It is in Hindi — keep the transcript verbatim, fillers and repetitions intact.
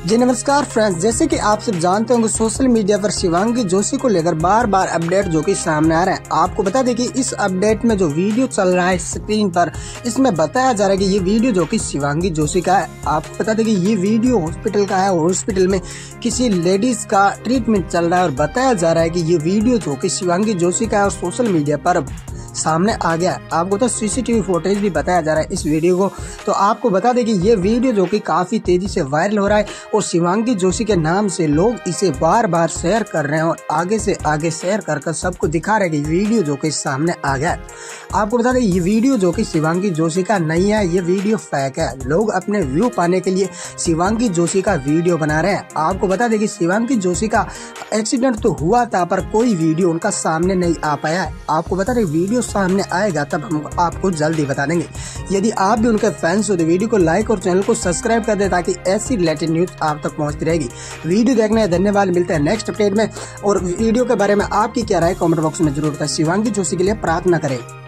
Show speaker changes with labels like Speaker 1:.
Speaker 1: जी नमस्कार फ्रेंड्स, जैसे कि आप सब जानते होंगे सोशल मीडिया पर शिवांगी जोशी को लेकर बार बार अपडेट जो कि सामने आ रहे हैं। आपको बता दें कि इस अपडेट में जो वीडियो चल रहा है स्क्रीन पर, इसमें बताया जा रहा है कि ये वीडियो जो कि शिवांगी जोशी का है। आपको बता दें कि ये वीडियो हॉस्पिटल का है और हॉस्पिटल में किसी लेडीज का ट्रीटमेंट चल रहा है और बताया जा रहा है कि ये वीडियो जो कि शिवांगी जोशी का है और सोशल मीडिया पर सामने आ गया। आपको तो सीसीटीवी फुटेज भी बताया जा रहा है इस वीडियो को। तो आपको बता दें कि ये वीडियो जो कि काफी तेजी से वायरल हो रहा है और शिवांगी जोशी के नाम से लोग इसे बार बार शेयर कर रहे हैं और आगे से आगे शेयर कर कर सबको दिखा रहे हैं कि वीडियो जो कि सामने आ गया है। आपको बता दें ये वीडियो जो कि शिवांगी जोशी का नहीं है, ये वीडियो फेक है। लोग अपने व्यू पाने के लिए शिवांगी जोशी का वीडियो बना रहे हैं। आपको बता दें कि शिवांगी जोशी का एक्सीडेंट तो हुआ था पर कोई वीडियो उनका सामने नहीं आ पाया है। आपको बता दें वीडियो सामने आएगा तब हम आपको जल्दी बता देंगे। यदि आप भी उनके फैंस हो तो वीडियो को लाइक और चैनल को सब्सक्राइब कर दे ताकि ऐसी रिलेटेड न्यूज आप तक पहुंचती रहेगी। वीडियो देखने का धन्यवाद। मिलते हैं नेक्स्ट अपडेट में और वीडियो के बारे में आपकी क्या राय कमेंट बॉक्स में जरूर बताएं। शिवांगी जोशी के लिए प्रार्थना करें।